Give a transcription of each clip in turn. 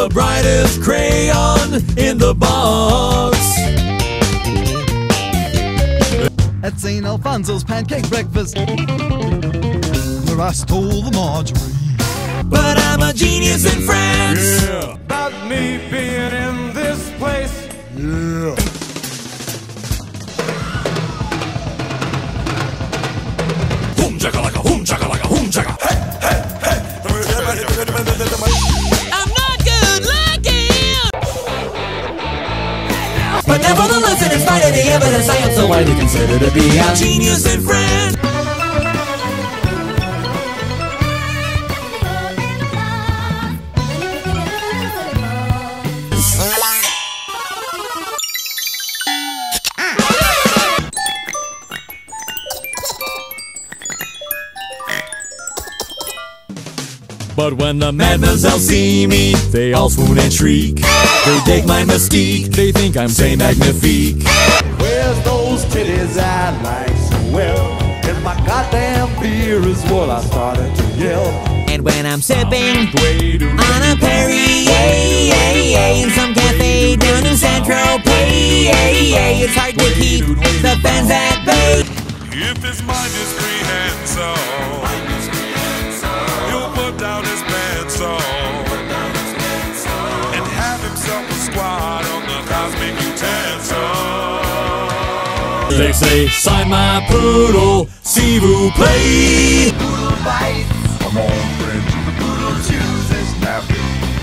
the brightest crayon in the box. At St. Alfonso's pancake breakfast, where I stole the margarine. But I'm a genius in France. Yeah. About me being in this place. Yeah. Boom chakalaka, boom chakalaka, boom chaka. Hey, hey, hey. I'm not good looking, but nevertheless, in spite of the evidence, I am so widely considered to be a genius in France. But when the mademoiselles see me, they all swoon and shriek. They dig my mystique, they think I'm say magnifique. Where's those titties I like so well? And my goddamn beer is what I started to yell. And when I'm sipping on a Perrier in some cafe down in Saint-Tropez, it's hard to keep the fans at bay. If his mind is free and so he'll put down his pants and have himself a squad on the cosmic utensil. They say, sign my poodle, s'il vous plaît. Poodle bites. Come on, Frenchie. Poodle chews and snappy.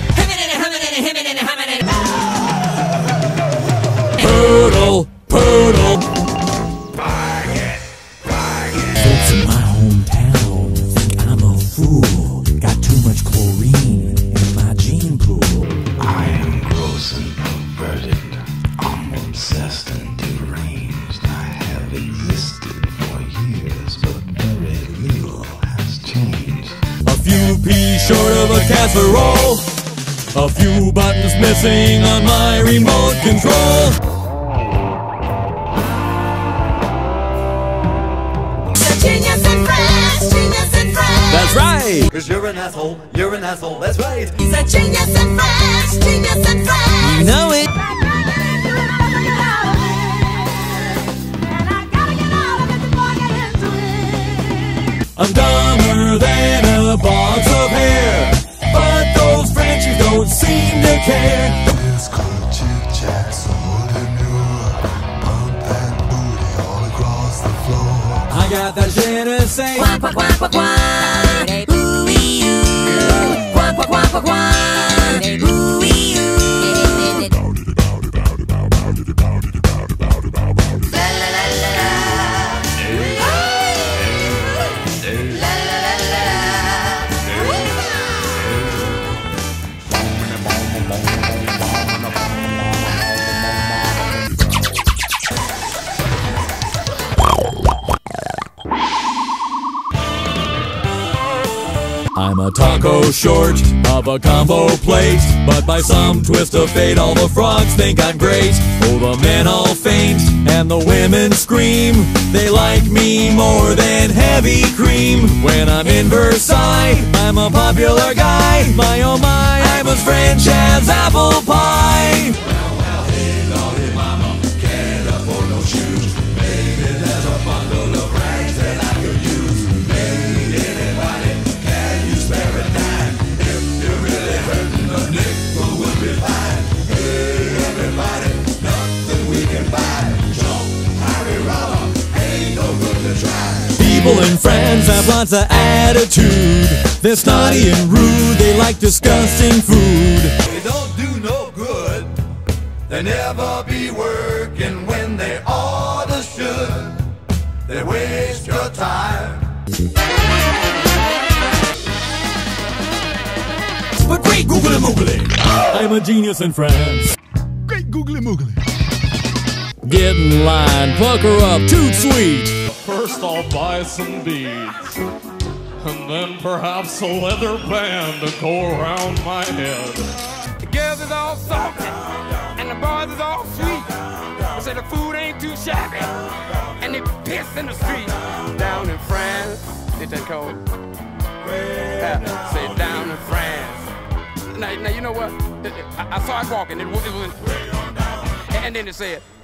Poodle, poodle. Folks in my hometown think I'm a fool. Got too much chlorine in my gene pool. I am gross and perverted. I'm obsessed and deranged. I have existed for years, but very little has changed. A few peas short of a casserole. A few buttons missing on my remote control. Genius in France, genius in France. That's right. Cause you're an asshole, that's right. He's a genius in France, genius in France. You know it. I'm dumber than a box of hair, but those Frenchies don't seem to care. It's called chit-chat, so demure. Pump that booty all across the floor. I got that je ne sais. Quack, quack, quack, quack, quack. Ooh-wee-oo. Quack, quack, quack, quack, quack. Ooh-wee-oo. La la la la. La la la la. I'm a taco short of a combo plate, but by some twist of fate all the frogs think I'm great. Oh, the men all faint and the women scream. They like me more than heavy cream. When I'm in Versailles, I'm a popular guy. My oh my, I'm as French as apple pie. Well, hey, Lordy mama, can't afford no shoes. Maybe there's a bundle of rags that I could use. Maybe anybody, can you spare a dime? If you're really hurting, a nickel would be fine. Hey, everybody, nothing we can buy. Jump, Harry, roller, ain't no good to try. People in France have lots of attitude. They're snotty and rude, they like disgusting food. They don't do no good. They never be working when they oughta should. They waste your time. But great googly moogly, I'm a genius in France. Great googly moogly. Get in line, pluck her up, toot sweet. First I'll buy some beads, and then perhaps a leather band to go around my head. The girls is all salty, and the boys is all sweet. They say the food ain't too shabby, and they piss in the street. Down in France, did that code? Say down in France. Now you know what? I saw it walking. It was, and then it said,